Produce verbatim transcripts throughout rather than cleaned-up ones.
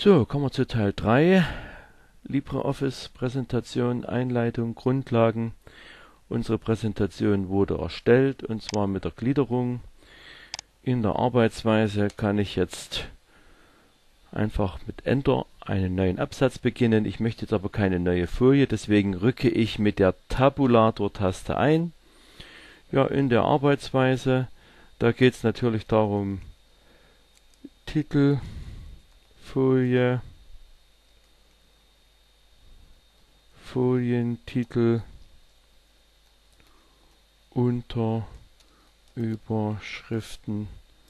So, kommen wir zu Teil drei. LibreOffice Präsentation, Einleitung, Grundlagen. Unsere Präsentation wurde erstellt und zwar mit der Gliederung. In der Arbeitsweise kann ich jetzt einfach mit Enter einen neuen Absatz beginnen. Ich möchte jetzt aber keine neue Folie, deswegen rücke ich mit der Tabulator-Taste ein. Ja, in der Arbeitsweise, da geht es natürlich darum, Titel, Folie, Folientitel, Unter, Überschriften.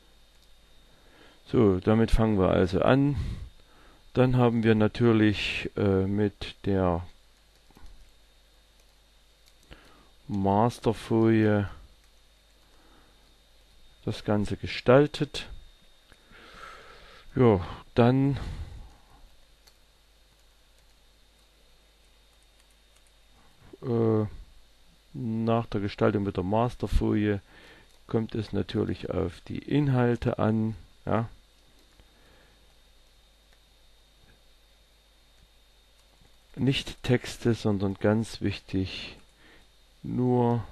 So, damit fangen wir also an. Dann haben wir natürlich äh, mit der Masterfolie das Ganze gestaltet. Ja, dann äh, nach der Gestaltung mit der Masterfolie kommt es natürlich auf die Inhalte an. Ja. Nicht Texte, sondern ganz wichtig, nur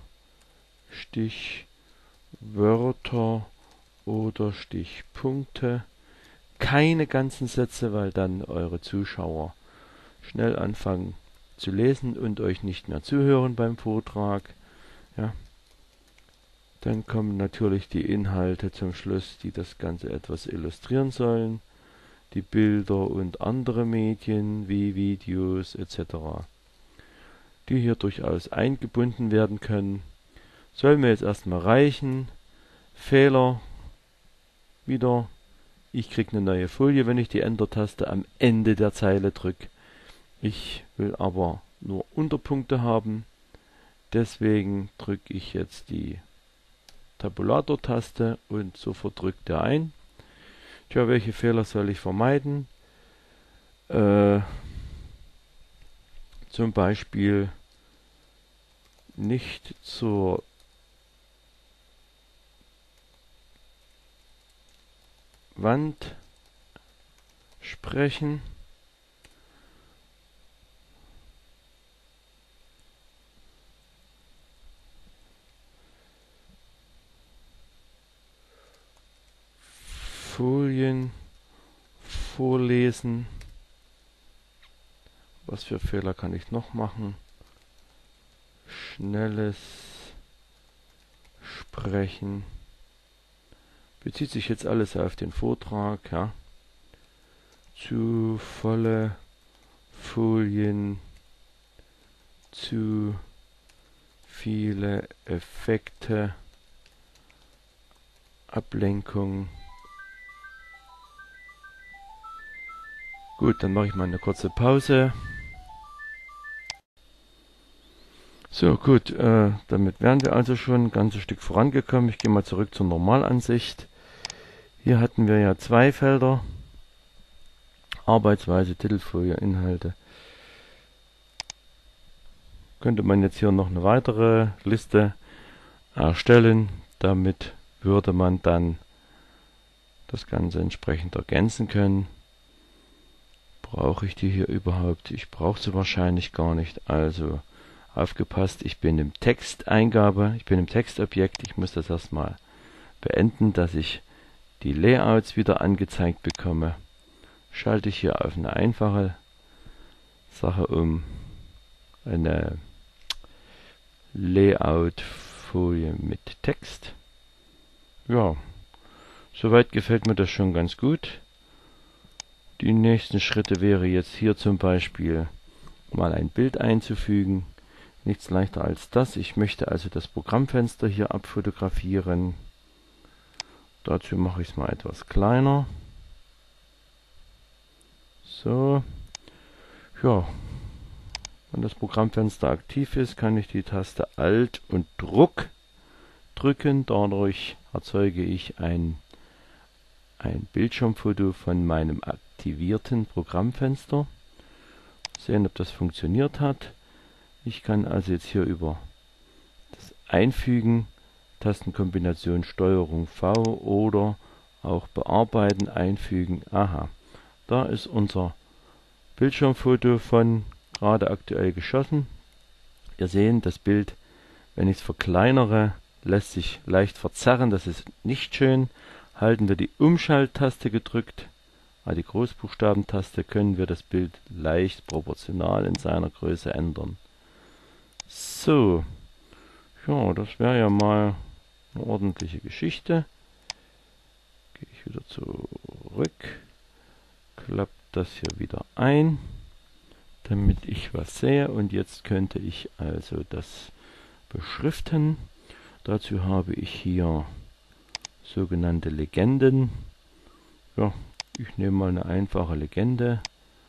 Stichwörter oder Stichpunkte. Keine ganzen Sätze, weil dann eure Zuschauer schnell anfangen zu lesen und euch nicht mehr zuhören beim Vortrag. Ja. Dann kommen natürlich die Inhalte zum Schluss, die das Ganze etwas illustrieren sollen. Die Bilder und andere Medien wie Videos et cetera, die hier durchaus eingebunden werden können. Soll mir jetzt erstmal reichen. Fehler wieder. Ich kriege eine neue Folie, wenn ich die Enter-Taste am Ende der Zeile drücke. Ich will aber nur Unterpunkte haben. Deswegen drücke ich jetzt die Tabulator-Taste und sofort drückt er ein. Tja, welche Fehler soll ich vermeiden? Äh, zum Beispiel nicht zur Wand sprechen. Folien vorlesen. Was für Fehler kann ich noch machen? Schnelles Sprechen. Bezieht sich jetzt alles auf den Vortrag, ja. Zu volle Folien, zu viele Effekte, Ablenkung. Gut, dann mache ich mal eine kurze Pause. So, gut, äh, damit wären wir also schon ein ganzes Stück vorangekommen. Ich gehe mal zurück zur Normalansicht. Hier hatten wir ja zwei Felder. Arbeitsweise, Titelfolie, Inhalte. Könnte man jetzt hier noch eine weitere Liste erstellen. Damit würde man dann das Ganze entsprechend ergänzen können. Brauche ich die hier überhaupt? Ich brauche sie wahrscheinlich gar nicht. Also aufgepasst, ich bin im Texteingabe, ich bin im Textobjekt. Ich muss das erstmal beenden, dass ich die Layouts wieder angezeigt bekomme. Schalte ich hier auf eine einfache Sache um. Eine Layout-Folie mit Text. Ja, soweit gefällt mir das schon ganz gut. Die nächsten Schritte wäre jetzt hier zum Beispiel mal ein Bild einzufügen. Nichts leichter als das. Ich möchte also das Programmfenster hier abfotografieren. Dazu mache ich es mal etwas kleiner. So. Ja. Wenn das Programmfenster aktiv ist, kann ich die Taste Alt und Druck drücken. Dadurch erzeuge ich ein, ein Bildschirmfoto von meinem aktivierten Programmfenster. Sehen, ob das funktioniert hat. Ich kann also jetzt hier über das Einfügen, Tastenkombination Steuerung V oder auch bearbeiten, einfügen. Aha, da ist unser Bildschirmfoto von gerade aktuell geschossen. Wir sehen, das Bild, wenn ich es verkleinere, lässt sich leicht verzerren. Das ist nicht schön. Halten wir die Umschalttaste gedrückt, also die Großbuchstabentaste, können wir das Bild leicht proportional in seiner Größe ändern. So, ja, das wäre ja mal eine ordentliche Geschichte. Gehe ich wieder zurück, klappt das hier wieder ein, damit ich was sehe, und jetzt könnte ich also das beschriften. Dazu habe ich hier sogenannte Legenden. Ja, ich nehme mal eine einfache Legende.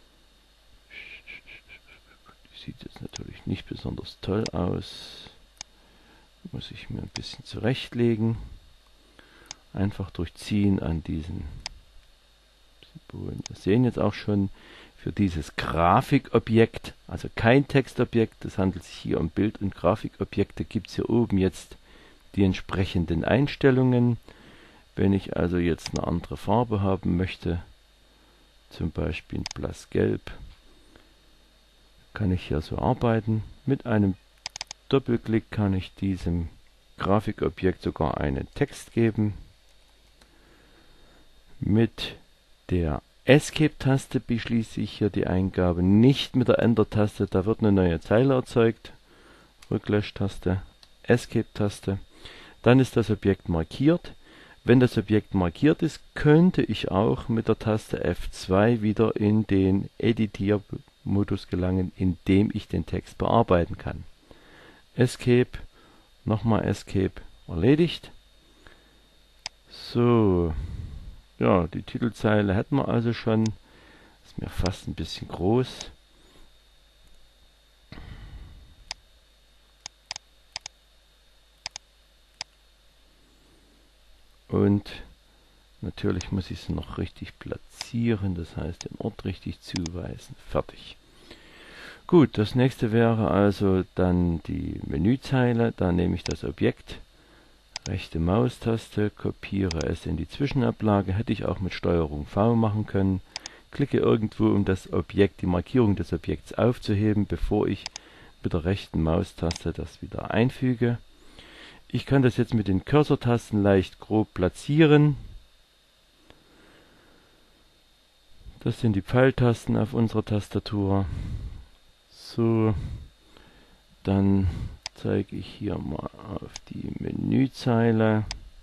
Die sieht jetzt natürlich nicht besonders toll aus. Muss ich mir ein bisschen zurechtlegen. Einfach durchziehen an diesen Symbolen. Wir sehen jetzt auch schon für dieses Grafikobjekt, also kein Textobjekt, es handelt sich hier um Bild- und Grafikobjekte, gibt es hier oben jetzt die entsprechenden Einstellungen. Wenn ich also jetzt eine andere Farbe haben möchte, zum Beispiel blassgelb, kann ich hier so arbeiten. Mit einem Doppelklick kann ich diesem Grafikobjekt sogar einen Text geben. Mit der Escape-Taste beschließe ich hier die Eingabe, nicht mit der Enter-Taste, da wird eine neue Zeile erzeugt. Rücklösch-Taste, Escape-Taste. Dann ist das Objekt markiert. Wenn das Objekt markiert ist, könnte ich auch mit der Taste F zwei wieder in den Editiermodus gelangen, in dem ich den Text bearbeiten kann. Escape, nochmal Escape, erledigt. So, ja, die Titelzeile hätten wir also schon. Ist mir fast ein bisschen groß. Und natürlich muss ich es noch richtig platzieren, das heißt den Ort richtig zuweisen. Fertig. Gut, das nächste wäre also dann die Menüzeile. Da nehme ich das Objekt, rechte Maustaste, kopiere es in die Zwischenablage. Hätte ich auch mit Steuerung V machen können. Klicke irgendwo, um das Objekt, die Markierung des Objekts aufzuheben, bevor ich mit der rechten Maustaste das wieder einfüge. Ich kann das jetzt mit den Cursor-Tasten leicht grob platzieren. Das sind die Pfeiltasten auf unserer Tastatur. So, dann zeige ich hier mal auf die Menüzeile.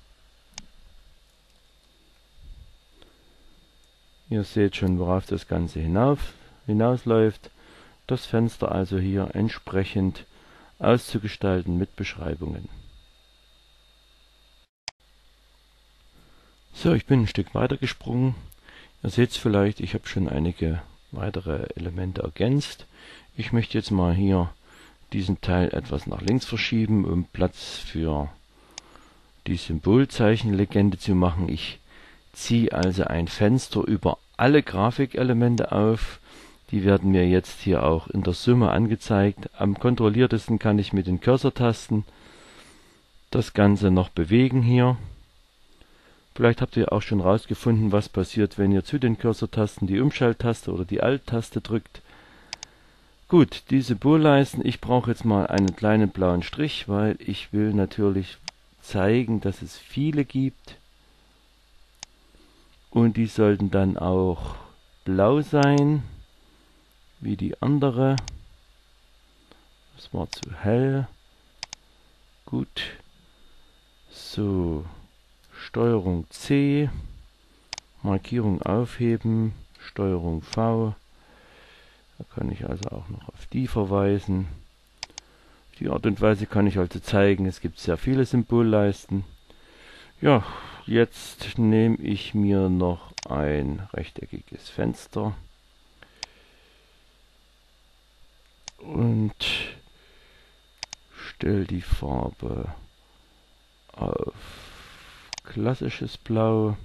Ihr seht schon, worauf das Ganze hinauf, hinausläuft. Das Fenster also hier entsprechend auszugestalten mit Beschreibungen. So, ich bin ein Stück weiter gesprungen. Ihr seht es vielleicht, ich habe schon einige weitere Elemente ergänzt. Ich möchte jetzt mal hier diesen Teil etwas nach links verschieben, um Platz für die Symbolzeichenlegende zu machen. Ich ziehe also ein Fenster über alle Grafikelemente auf. Die werden mir jetzt hier auch in der Summe angezeigt. Am kontrolliertesten kann ich mit den Cursor-Tasten das Ganze noch bewegen hier. Vielleicht habt ihr auch schon rausgefunden, was passiert, wenn ihr zu den Cursor-Tasten die Umschalttaste oder die Alt-Taste drückt. Gut, die Symbolleisten, ich brauche jetzt mal einen kleinen blauen Strich, weil ich will natürlich zeigen, dass es viele gibt. Und die sollten dann auch blau sein, wie die andere. Das war zu hell. Gut. So. Steuerung C, Markierung aufheben, Steuerung V, da kann ich also auch noch auf die verweisen. Auf die Art und Weise kann ich also zeigen, es gibt sehr viele Symbolleisten. Ja, jetzt nehme ich mir noch ein rechteckiges Fenster und stelle die Farbe auf klassisches Blau.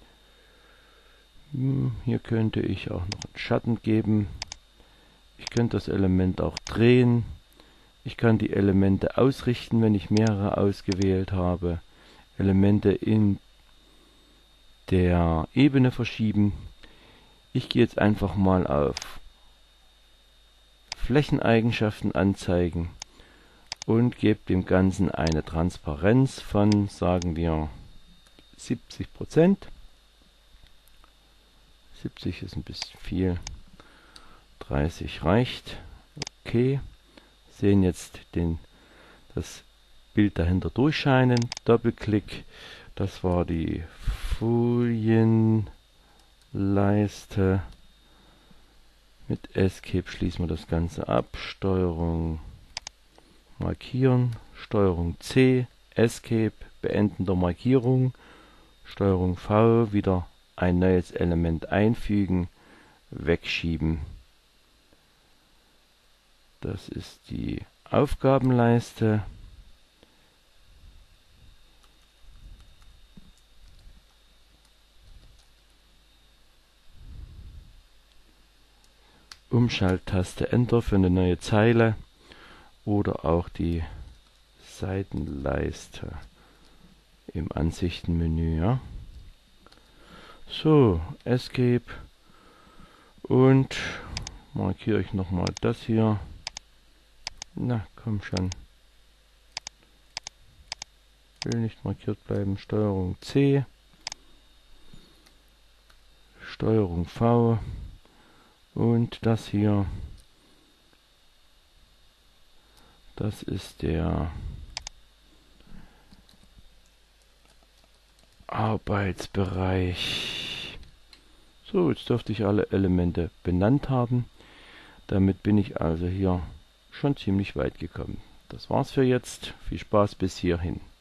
Hier könnte ich auch noch einen Schatten geben. Ich könnte das Element auch drehen. Ich kann die Elemente ausrichten, wenn ich mehrere ausgewählt habe. Elemente in der Ebene verschieben. Ich gehe jetzt einfach mal auf Flächeneigenschaften anzeigen und gebe dem Ganzen eine Transparenz von, sagen wir, siebzig Prozent. siebzig ist ein bisschen viel, dreißig reicht. Okay, sehen jetzt den, das Bild dahinter durchscheinen. Doppelklick, das war die Folienleiste. Mit Escape schließen wir das Ganze ab. Steuerung markieren, Steuerung C, Escape, Beenden der Markierung, Steuerung V, wieder ein neues Element einfügen, wegschieben. Das ist die Aufgabenleiste. Umschalttaste Enter für eine neue Zeile oder auch die Seitenleiste im Ansichtenmenü. Ja. So, Escape und markiere ich nochmal das hier. Na, komm schon. Will nicht markiert bleiben. Steuerung C, Steuerung V und das hier. Das ist der Arbeitsbereich. So, jetzt dürfte ich alle Elemente benannt haben. Damit bin ich also hier schon ziemlich weit gekommen. Das war's für jetzt. Viel Spaß bis hierhin.